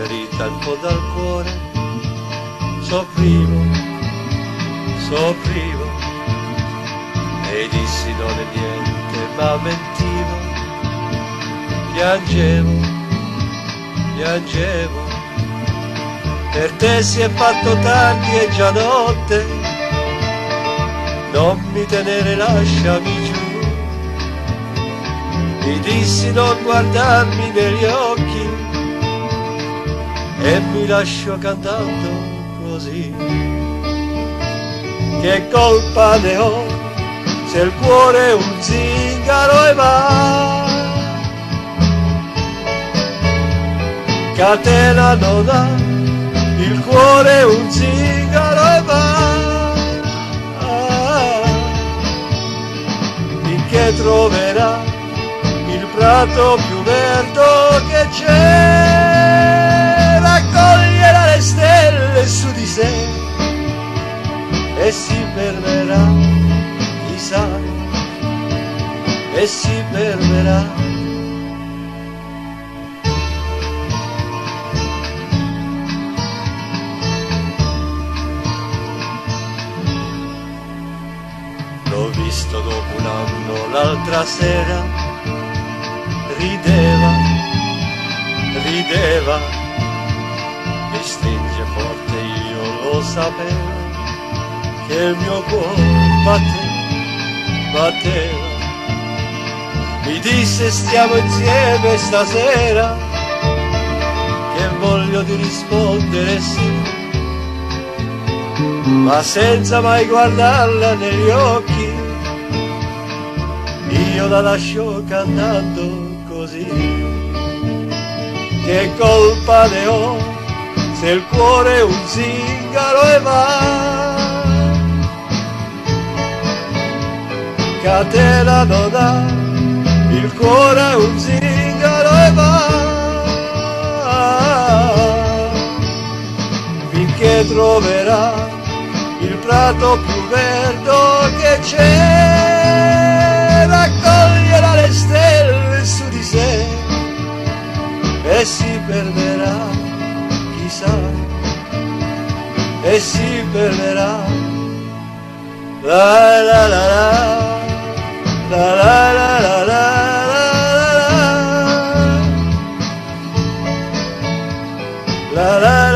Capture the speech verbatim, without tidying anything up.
ferita in fondo al cuore, soffrivo, soffrivo, e dissi non è niente ma mentivo, piangevo, piangevo, per te si è fatto tardi e già notte, non mi tenere, lasciami giù. Mi dissi non guardarmi negli occhi e mi lascio cantando così. Che colpa ne ho se il cuore è un zingaro e va, catena non ha, il cuore è un zingaro e va, finché troverà il prato più verde che c'è, raccoglierà le stelle su di sé e si fermerà, chissà, e si fermerà. L'ho visto dopo un anno l'altra sera, rideva, rideva, mi stringe forte, io lo sapevo, che il mio cuore batteva, batteva, mi disse stiamo insieme stasera, che voglio di rispondere sì, ma senza mai guardarla negli occhi, io la lascio cantando così. Che colpa ne ho se il cuore è un zingaro e va, catena non ha, il cuore è un zingaro e va, finché troverà il prato più verde che c'è, raccoglierà le stelle su di sé e si perderà, chissà, e si perderà. La la la la, la la la la la, la la la.